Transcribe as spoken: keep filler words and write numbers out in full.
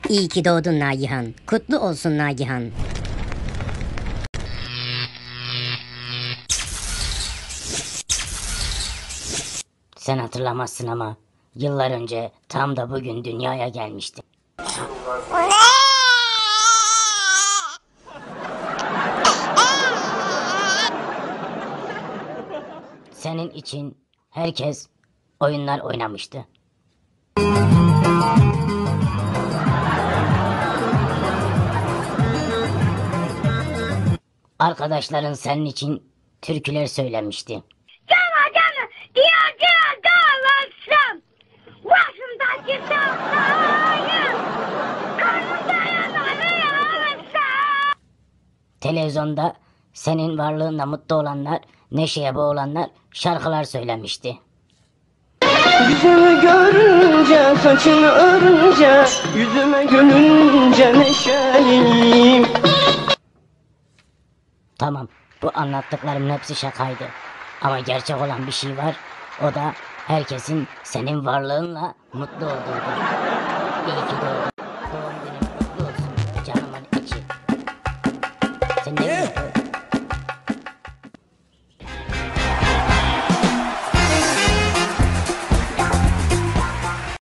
İyi ki doğdun Nagihan. Kutlu olsun Nagihan. Sen hatırlamazsın ama yıllar önce tam da bugün dünyaya gelmiştim. Senin için herkes oyunlar oynamıştı. Arkadaşların senin için türküler söylemişti. Cana cana diye diye dağlarsam başımdaki sağlayı karnımda yanarı yanarsa. Televizyonda senin varlığınla mutlu olanlar, neşeye boğulanlar şarkılar söylemişti. Yüzümü görünce, saçını örünce, yüzüme gülünce neşeliyim. Tamam, bu anlattıklarımın hepsi şakaydı. Ama gerçek olan bir şey var. O da herkesin senin varlığınla mutlu olduğudur. İyi ki doğdun. Doğum günün kutlu olsun canımın içi. Sen ne